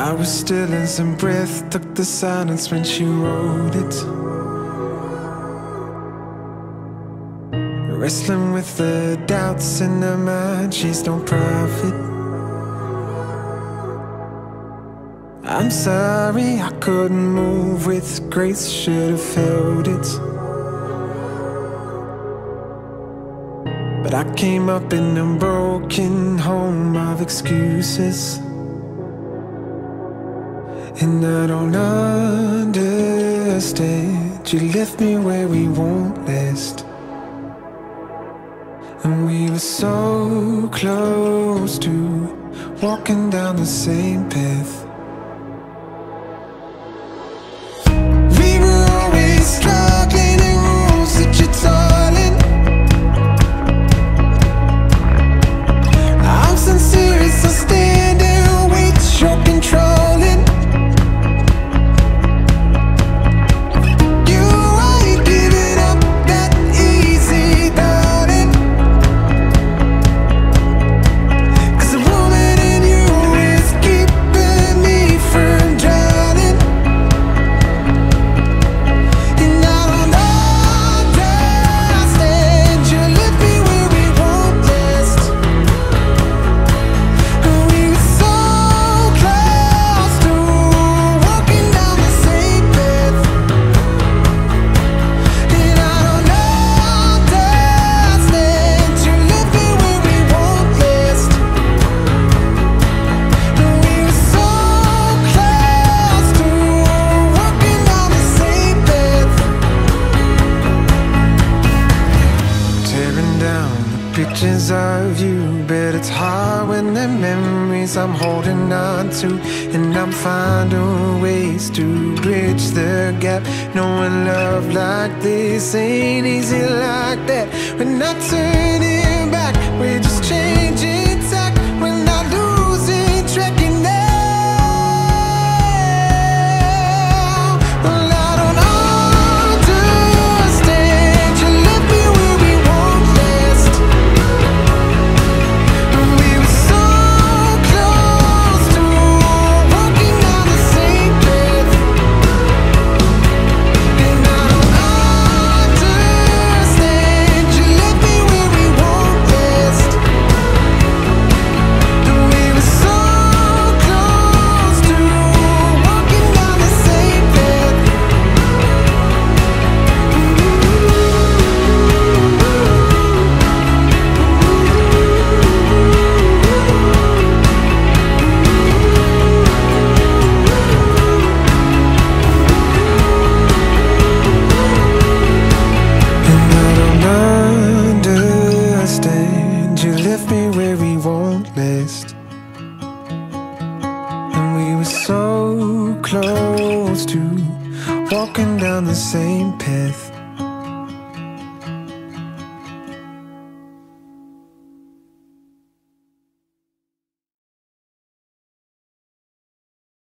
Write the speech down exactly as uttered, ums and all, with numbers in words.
I was still in some breath, took the silence when she wrote it. Wrestling with the doubts in her mind, she's no prophet. I'm sorry I couldn't move with grace, should've felt it. But I came up in a broken home of excuses, and I don't understand. You left me where we won't last, and we were so close to walking down the same path. We were always struggling in rules that you're darling. I'm sincere as I stand and wait, you're controlling. You ain't giving up that easy, darling. 'Cause the woman in you is keeping me from drowning. And I don't understand. You left me where we won't last, and we were so close to walking down the same path. And I don't understand. You left me where we won't last, and we were so close to walking down the same path. Tearing down the pictures of you, but it's hard when the memories I'm holding on to, and I'm finding ways to bridge the gap. Knowing love like this ain't easy like that. We're not turning back, we're just changing tack. We're not losing track now. Well, I don't understand. You left me where we won't last, and we were so close to walking down the same path. And I don't understand. You left me where we won't last, and we were so close to walking down the same path. And I don't understand. You left me where we won't last, and we were so close to walking down the same path.